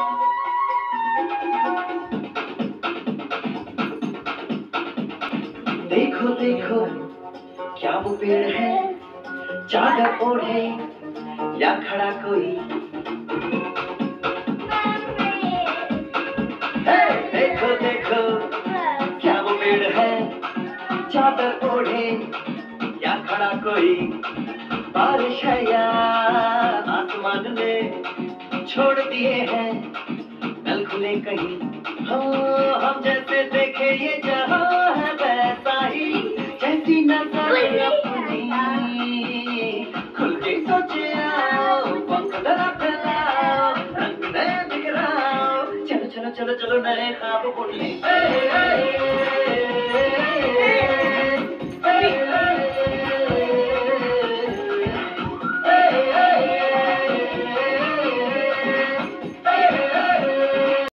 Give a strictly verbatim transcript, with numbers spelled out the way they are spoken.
देखो देखो क्या वो पेड़ है, चादर ओढ़े या खड़ा कोई। हे देखो देखो क्या वो पेड़ है, चादर ओढ़े या खड़ा कोई। बारिश है या आसमान में छोड़ दिए हैं नल खुले कहीं। हाँ हम जैसे देखे ये जहां है वैसा ही, जैसी नजर अपनी खुल के सोचे आओ, पंख जरा फैलाओ, रंग नए बिखराओ, चलो चलो चलो चलो नए ख्वाब बुन ले।